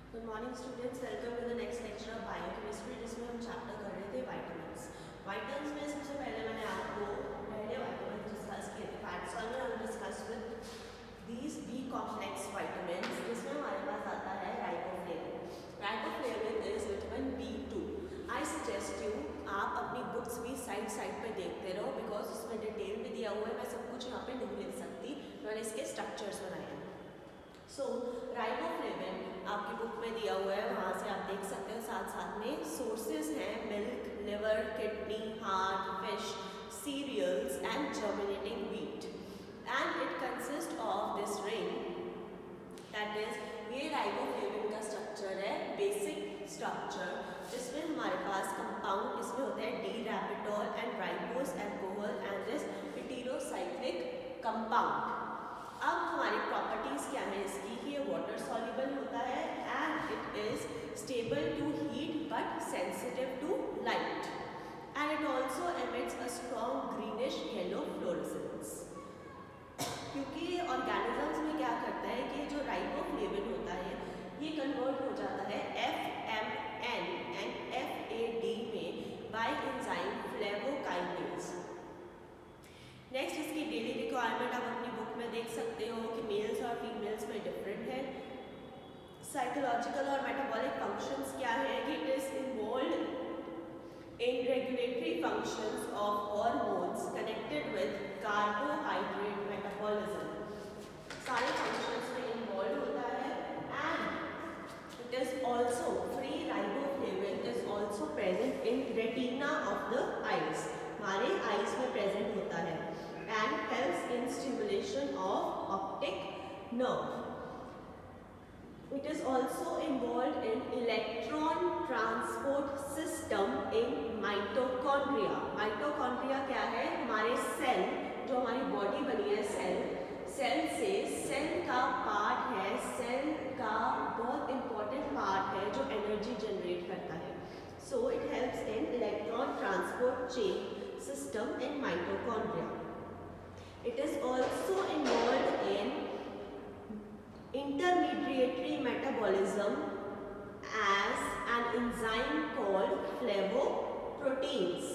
Good morning students, welcome to the next lecture of biochemistry, जिसमें हम chapter कर रहे थे वाइटामिन्स। वाइटामिन्स में सबसे पहले मैंने आपको पहले वाइटामिन डिस्कस किए थे। फैट सॉल्वर हमने discuss with these B complex vitamins, जिसमें हमारे पास आता है riboflavin. Riboflavin is vitamin B2। I suggest you आप अपनी बुक्स भी साइड पे देखते रहो, बिकॉज उसमें डिटेल भी दिया हुआ है। मैं सब कुछ यहाँ पे नहीं लिख सकती, मैंने इसके स्ट्रक्चर्स बनाए हैं। सो राइबोफ्लेविन आपकी बुक में दिया हुआ है, वहाँ से आप देख सकते हो। साथ में सोर्सेज हैं milk, liver, kidney, heart, fish, cereals and germinating wheat, and it consist of this ring, that is ये राइबोफ्लेविन का स्ट्रक्चर है, बेसिक स्ट्रक्चर, जिसमें हमारे पास कंपाउंड इसमें होते हैं D ribitol and ribose alcohol and this heterocyclic compound. अब हमारी प्रॉपर्टीज क्या है इसकी कि ये वाटर सॉल्युबल होता है and it is stable to heat but sensitive to light, and it also emits a strong greenish yellow fluorescence. क्योंकि ये ऑर्गेनिजम्स में क्या करता है कि जो राइबोफ्लेविन होता है ये कन्वर्ट हो जाता है FMN एंड FAD में बाय एंजाइम फ्लेवोकाइनेज। नेक्स्ट इसकी डेली रिक्वायरमेंट आप अपनी बुक में देख सकते हो कि मेल्स और फीमेल्स में डिफरेंट है। साइकोलॉजिकल और मेटाबॉलिक फंक्शंस क्या है कि it is involve in regulatory functions of hormones connected with carbohydrate metabolism. सारे फंक्शंस में इन्वॉल्व होता है and it is also free riboflavin is also present in retina of the eyes, हमारे eyes में present होता है, and helps in stimulation of optic nerve. It is also involved in electron transport system in mitochondria. Mitochondria क्या है? हमारे cell, जो हमारी body बनी है सेल से सेल का पार्ट है, सेल का बहुत इंपॉर्टेंट पार्ट है जो एनर्जी जनरेट करता है। So it helps in electron transport chain system in mitochondria. It is also involved in intermediary metabolism as an enzyme called flavoproteins.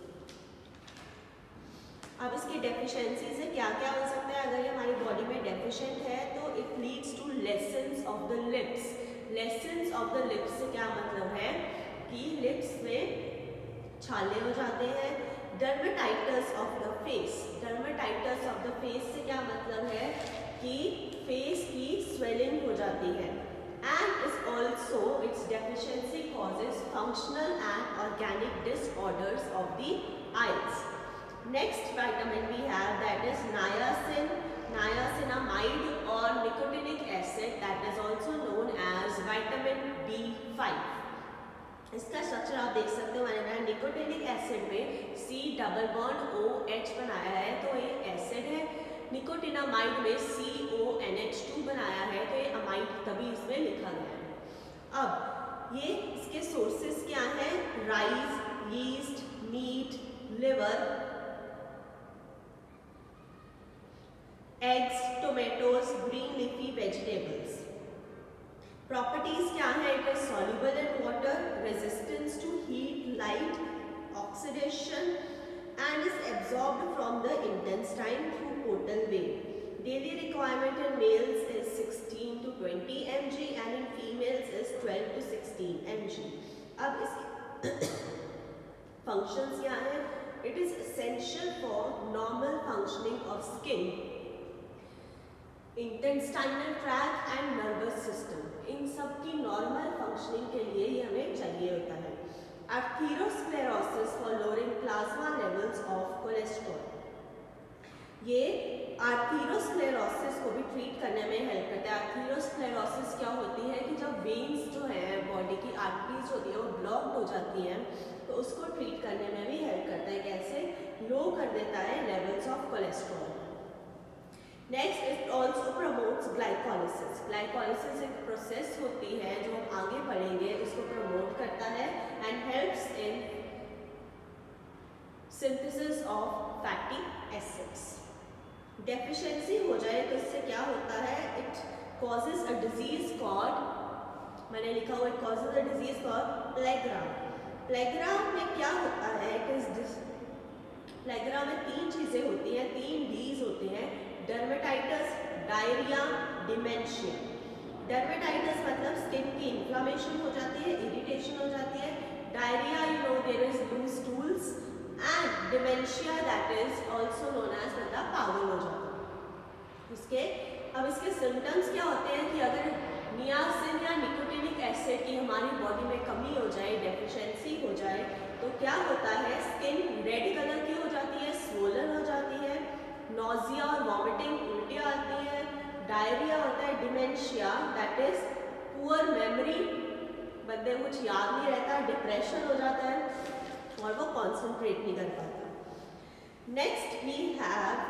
अब इसकी डेफिशिएंसी से क्या क्या हो सकता है? अगर ये हमारी बॉडी में डेफिशिएंट है तो it leads to lesions of the lips. Lesions of the lips से क्या मतलब है कि लिप्स में छाले हो जाते हैं। Dermatitis of the face, dermatitis of the face से क्या मतलब है कि फेस की स्वेलिंग हो जाती है। And is also its deficiency causes functional and organic disorders of the eyes. Next vitamin we have that is niacin, niacinamide और nicotinic acid, that is also known as vitamin B5। इसका structure आप देख सकते हो, मैंने कहा nicotinic acid में C double bond OH बनाया है तो ये एसिड है। निकोटिनामाइड में CONH2 बनाया है तो ये अमाइड तभी इसमें लिखा गया है। अब ये इसके सोर्सेस क्या हैं? Rice, yeast, meat, liver, eggs, tomatoes, green leafy vegetables. Properties क्या है? It is soluble in water, resistance to heat, light, oxidation and is absorbed from the intestine through portal way. Daily requirement in males is 16 to 20 mg and in females is 12 to 16 mg। अब इसके functions क्या है? It is essential for normal functioning of skin, intestinal tract and nervous system. इन सब की normal functioning के लिए ये हमें चाहिए होता है। Atherosclerosis for lowering plasma levels of cholesterol, ये आर्थेरोस्क्लेरोसिस को भी ट्रीट करने में हेल्प करता है। आर्थेरोस्क्लेरोसिस क्या होती है कि जब वेन्स जो है बॉडी की आर्टरीज होती है वो ब्लॉक्ड हो जाती हैं तो उसको ट्रीट करने में भी हेल्प करता है। कैसे? लो कर देता है levels of cholesterol. Next it also promotes glycolysis. Glycolysis एक प्रोसेस होती है जो हम आगे पढ़ेंगे, उसको प्रमोट करता है and helps in synthesis of fatty acids. Deficiency हो जाए तो इससे क्या होता है? It causes a disease called मैंने लिखा हुआ it causes a disease called pellagra. Pellagra में क्या होता है, इट इज प्लेग्रा में 3 चीज़ें होती हैं, 3 डीज होते हैं, डर्मेटाइटिस, डायरिया, डिमेंशिया। डर्मेटाइटिस मतलब स्किन की इन्फ्लामेशन हो जाती है, इरिटेशन हो जाती है। Diarrhoea you know there is loose stools, and dementia that is also known as बंदा पागल हो जाता है। इसके सिम्टम्स क्या होते हैं कि अगर नियासिन या निकोटिनिक एसिड की हमारी बॉडी में कमी हो जाए, डेफिशिएंसी हो जाए, तो क्या होता है, स्किन रेड कलर की हो जाती है, स्वोलन हो जाती है, नोजिया और वॉमिटिंग, उल्टी आती है, डायरिया होता है, dementia that is poor memory, बंदे कुछ याद नहीं रहता, डिप्रेशन हो जाता है और वो कॉन्सेंट्रेट नहीं कर पाता। Next we have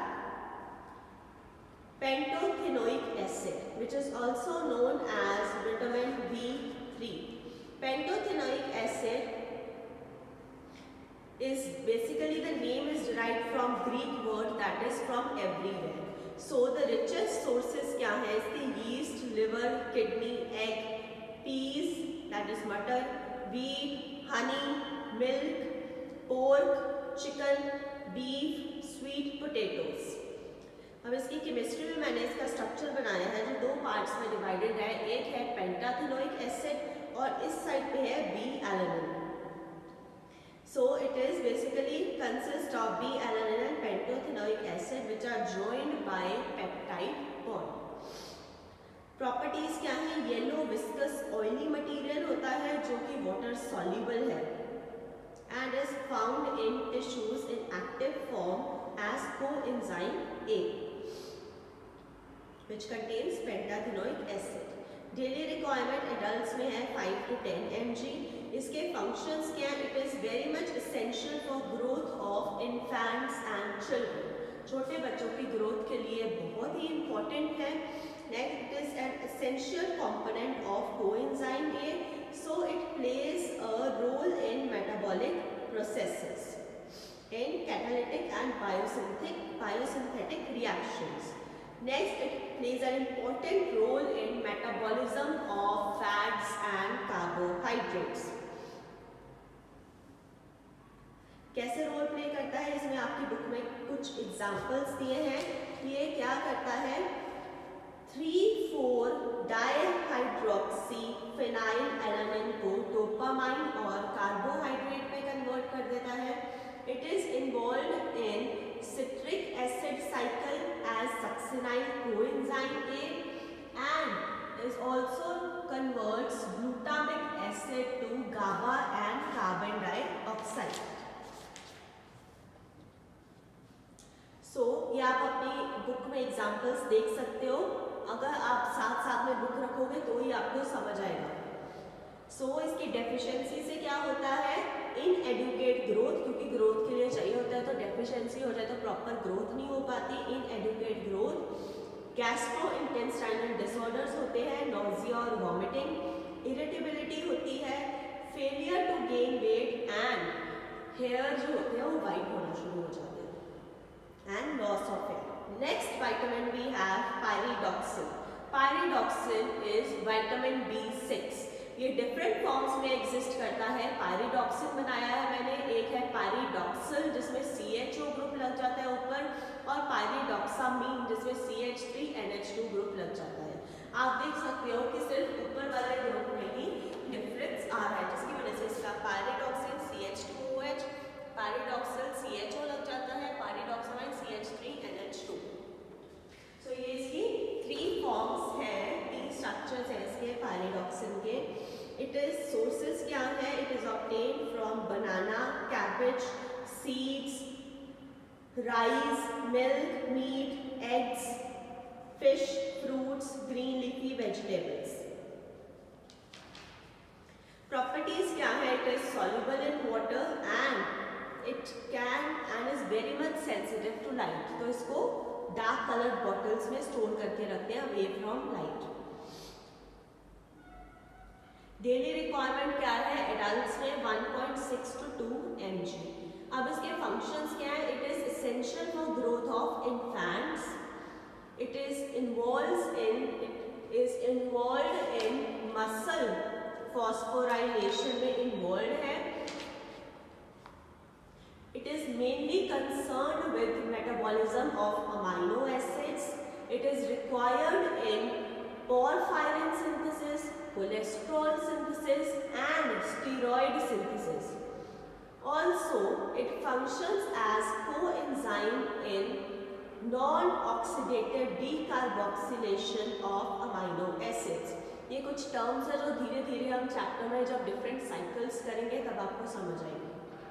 pantothenic acid which is also known as vitamin B3। Pantothenic acid is basically the name is derived from Greek word that is from everywhere. So the richest sources क्या है इसके, yeast, liver, kidney, egg, peas that is mutton, wheat, honey, milk, pork, chicken, beef, sweet potatoes. अब इसकी chemistry में मैंने इसका structure बनाया है जो 2 पार्ट्स में डिवाइडेड है, एक है पेंटाथेनोइक एसिड और इस साइड पे है B-alanine. So it is basically consists of B-alanine and pantothenoic acid which are joined by peptide bond. Properties क्या है, येलो विस्कस ऑयली मटेरियल होता है जो कि वाटर soluble है and is found in tissues in active form as coenzyme A which contains pantothenoic acid. Daily requirement adults में है 5 to 10 mg. इसके फंक्शंस क्या हैं, it is very much essential for growth of infants and children, छोटे बच्चों की growth के लिए बहुत ही इंपॉर्टेंट है. Next it is an essential component of coenzyme A, so it plays a role in metabolic processes, in catalytic and biosynthetic reactions. Next, it plays an important role in metabolism of fats and carbohydrates. कैसे role play करता है, इसमें आपकी book में कुछ examples दिए हैं. ये क्या करता है, 3,4 डाइहाइड्रोक्सी फिनाइलएलानाइन को डोपामाइन और कार्बोहाइड्रेट में कन्वर्ट कर देता है. It is involved in citric acid cycle as succinyl coenzyme A and is also converts glutamic acid to GABA and carbon dioxide. So ये आप अपनी बुक में एग्जाम्पल्स देख सकते हो, अगर आप साथ साथ में बुक रखोगे तो ही आपको समझ आएगा. इसकी डेफिशिएंसी से क्या होता है, इनएडुकेट ग्रोथ, क्योंकि ग्रोथ के लिए चाहिए होता है, तो डेफिशिएंसी हो जाए तो प्रॉपर ग्रोथ नहीं हो पाती. इनएडुकेट ग्रोथ, गैस्ट्रोइंटेस्टाइनल डिसऑर्डर्स होते हैं, नोजिया और वॉमिटिंग, इरिटेबिलिटी होती है, failure to gain weight and hair जो होते हैं वो वाइट होना शुरू हो जाते हैं and loss of hair. Next vitamin we have pyridoxine. Pyridoxine is vitamin B6. ये डिफरेंट फॉर्म्स में एग्जिस्ट करता है. पायरिडॉक्सिन बनाया है मैंने, एक है पायरिडॉक्सिल जिसमें CHO ग्रुप लग जाता है ऊपर, और पायरिडॉक्सामीन जिसमें CH3NH2 ग्रुप लग जाता है. आप देख सकते हो कि सिर्फ ऊपर वाले ग्रुप में ही डिफरेंस आ रहा है, जिसकी वजह से इसका पायरिडॉक्सिन CH2OH, पायरिडॉक्सिल CHO लग जाता है, पायरिडॉक्सामाइन CH3NH2. सो ये इसकी 3 फॉर्म्स हैं, 3 स्ट्रक्चर्स हैं इसके पायरिडॉक्सिन के. इट इज सोर्सेज क्या है, it is obtain from banana, cabbage, seeds, rice, milk, meat, eggs, fish, fruits, green leafy vegetables. Properties क्या है, it is soluble in water and it can and is very much sensitive to light. तो इसको dark coloured bottles में store करके रखते हैं away from light. Daily requirement क्या है, एडल्ट्स में 1.6 to 2 mg. अब इसके फंक्शंस क्या है, it is essential for growth of infants, it is involved in muscle phosphorylation में इन्वॉल्व है। It is mainly concerned with metabolism of amino acids. It is required in porphyrin synthesis, cholesterol synthesis and steroid synthesis. Also, it functions as coenzyme in non-oxidative decarboxylation of amino acids. ये कुछ terms है जो धीरे धीरे हम chapter में जब different cycles करेंगे तब आपको समझ आएंगे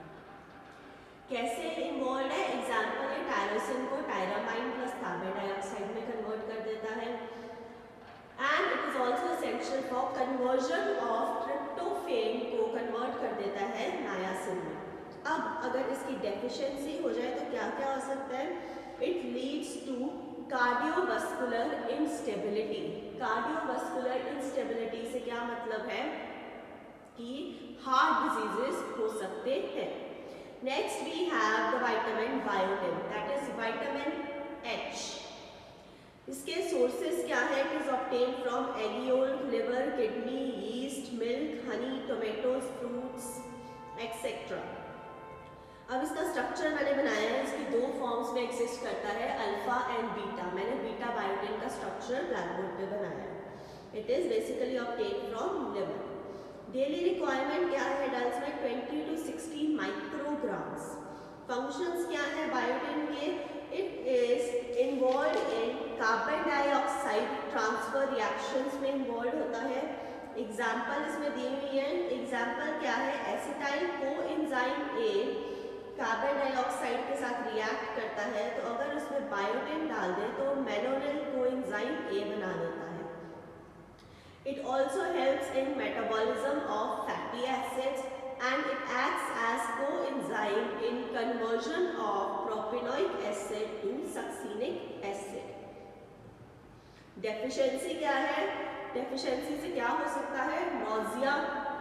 कैसे इन्वॉल्व है। एग्जाम्पल है टायरोसिन को टायरामाइन प्लस कार्बन डाइऑक्साइड में कन्वर्ट कर देता है and it is also essential for conversion of tryptophan को कन्वर्ट कर देता है नायासिन में। अब अगर इसकी डेफिशिएंसी हो जाए तो क्या क्या हो सकता है। It leads to cardiovascular instability. Cardiovascular instability से क्या मतलब है कि हार्ट डिजीजेस हो सकते हैं। Next we have the vitamin biotin, that is vitamin H. इसके sources क्या है? It is obtained from egg yolk, liver, kidney, yeast, milk, honey, tomatoes, fruits, etc. अब इसका स्ट्रक्चर मैंने बनाया है, इसकी दो फॉर्म्स में एग्जिस्ट करता है, अल्फा एंड बीटा। मैंने बीटा बायोटिन का स्ट्रक्चर ब्लैक बोर्ड पे बनाया है। It is basically obtained from liver. Daily requirement क्या है एडल्ट्स में 20 to 60 माइक्रोग्राम्स। फंक्शंस क्या है बायोटिन के। It is involve in carbon dioxide transfer reactions में इन्वॉल्व होता है। एग्जाम्पल इसमें दी हुई है। एग्जाम्पल क्या है, acetyl coenzyme A carbon dioxide के साथ रिएक्ट करता है, तो अगर उसमें बायोटिन डाल दें तो मेनोनिल कोएंजाइम ए बना देता है। It also helps in metabolism of fatty acids and it acts as coenzyme in conversion of propanoic acid to succinic acid. Deficiency क्या है? Deficiency से क्या हो सकता है? Nausea,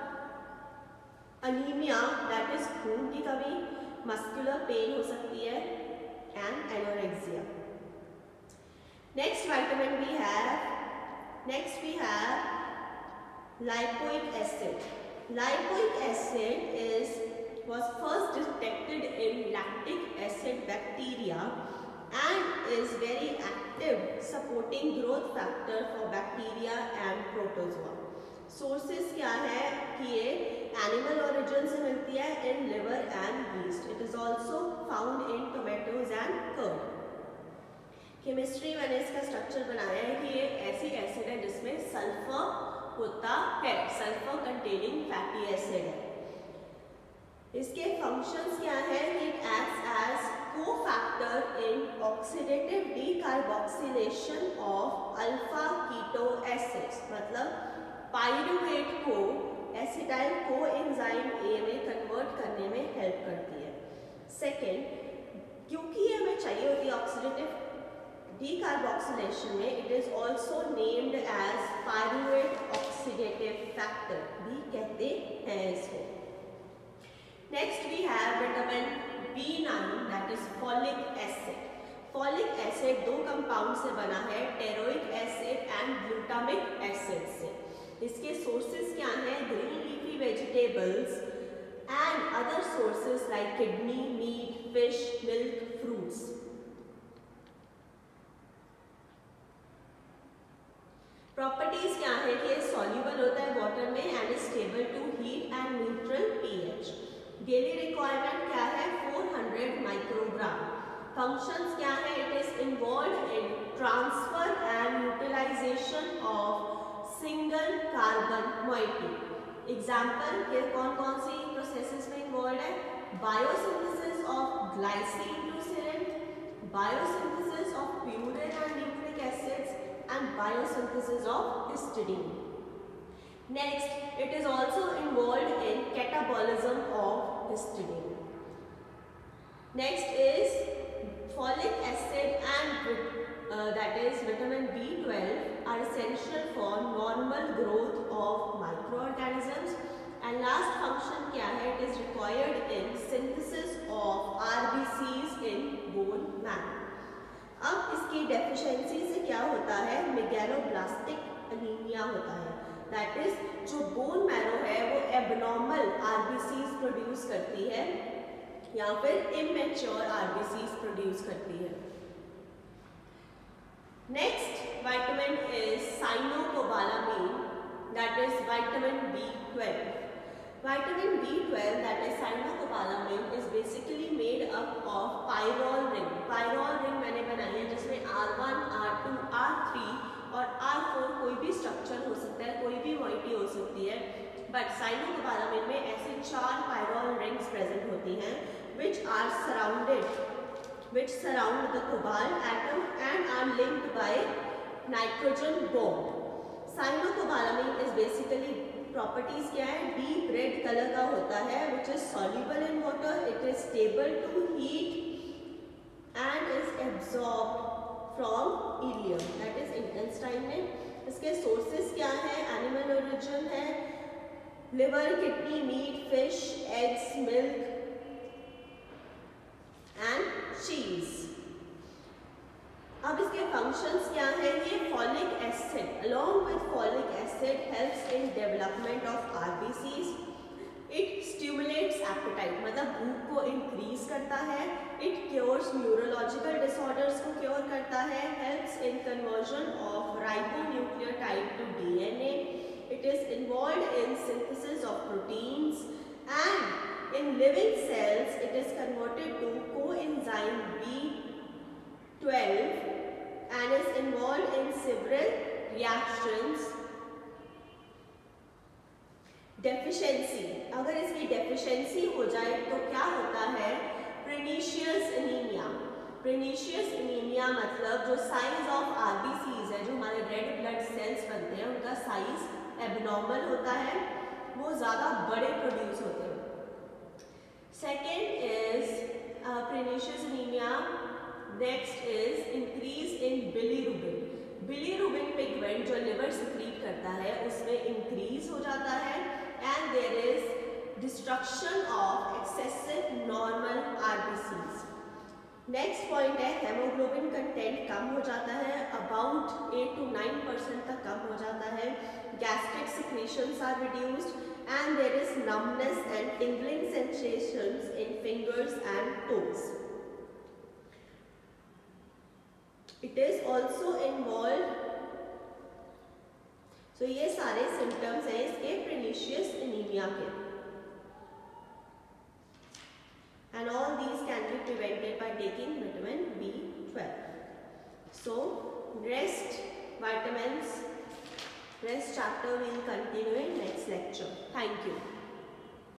anemia that is खून की कमी, muscular pain हो सकती है and anorexia. Next vitamin we have lipoic acid. Lipoic acid was first detected in lactic acid bacteria and is very active supporting growth factor for bacteria and protozoa. Sources क्या है कि ये animal origin से मिलती है in liver and yeast. It is also found in tomatoes and curd. Chemistry मैंने इसका structure बनाया है कि ये ऐसी एसिड है जिसमें सल्फर होता है, सल्फर कंटेनिंग फैटी एसिड है। इसके फंक्शंस क्या है, it acts as cofactor in oxidative decarboxylation of alpha keto acids, मतलब पाइरुवेट को एसिटाइल कोएंजाइम ए में कन्वर्ट करने में हेल्प करती है। सेकेंड, क्योंकि ये हमें चाहिए होती है ऑक्सीडेटिव डीकार्बोक्सिलेशन में, it is also named as pyruvate oxidative factor भी कहते हैं इसको। Next we have vitamin B9 that is folic acid. Folic acid दो कंपाउंड से बना है, pteroic acid and glutamic acid से। इसके सोर्सेज क्या हैं, green leafy vegetables and other sources like kidney, meat, fish, milk, fruits. Properties क्या है कि सॉल्यूबल होता है वाटर में and stable to heat and neutral pH. Daily requirement क्या है, 400 माइक्रोग्राम। फंक्शंस क्या है, it is involve in transfer and utilisation of single carbon moiety. Example के कौन कौन सी प्रोसेसेस में इन्वॉल्व है, biosynthesis of glycine to serine, biosynthesis of purine and nucleic acids and biosynthesis of histidine. Next, it is also involved in catabolism of histidine. Next is folic acid and that is vitamin B12 are essential for normal growth of microorganisms. And last function क्या है, it is required in synthesis of RBCs in bone marrow. अब इसकी deficiency से क्या होता है, megaloblastic anaemia होता है, दैट इज जो bone marrow abnormal RBCs produce करती है या फिर इमेच्योर आरबीसीज प्रोड्यूस करती है। Next vitamin is cyanocobalamin, that is vitamin B12. Vitamin B12, that is cyanocobalamin, is basically made up of pyrrole ring. Pyrrole ring मैंने बनाई है जिसमें R1, R2, R3 और R4 कोई भी स्ट्रक्चर हो सकता है, कोई भी मोइटी हो सकती है, बट cyanocobalamin में ऐसे 4 pyrrole rings present होती हैं which surround the cobalt atom and are linked by nitrogen bond. Cyanocobalamin is basically properties क्या है, डीप रेड कलर का होता है, which is soluble in water, it is stable to heat and is absorbed from ileum, that is intestine में। इसके sources क्या है, animal origin है, liver, kidney, meat, fish, eggs, milk and cheese. अब इसके फंक्शंस क्या हैं, ये folic acid along with folic acid helps in development of RBCs, it stimulates appetite, मतलब भूख को इंक्रीज करता है, इट क्योर्स न्यूरोलॉजिकल डिसऑर्डर्स को क्योर करता है, helps in conversion of ribonucleotide to DNA, it is involved in synthesis of proteins and in living cells it is converted to coenzyme B12 and is involved in several reactions. Deficiency, अगर इसकी deficiency हो जाए तो क्या होता है, प्रेनिशियस anaemia. प्रेनिशियस anaemia मतलब जो साइज ऑफ आरबीसीज है, जो हमारे रेड ब्लड सेल्स बनते हैं, उनका साइज एबनॉर्मल होता है, वो ज़्यादा बड़े प्रोड्यूस होते हैं। Second is pernicious anaemia. Next is increase in bilirubin. Bilirubin pigment जो लिवर सिक्रीट करता है उसमें इंक्रीज हो जाता है and there is destruction of excessive normal RBCs. Next point है हेमोग्लोबिन कंटेंट कम हो जाता है, अबाउट 8 to 9% तक कम हो जाता है, gastric secretions are reduced and there is numbness and tingling sensations in fingers and toes. It is also involved, so ये सारे सिम्टम्स हैं इसके प्रेनिशियस एनीमिया के, and all these can be prevented by taking vitamin B12. So rest vitamins, rest chapter we will continue in next lecture. Thank you.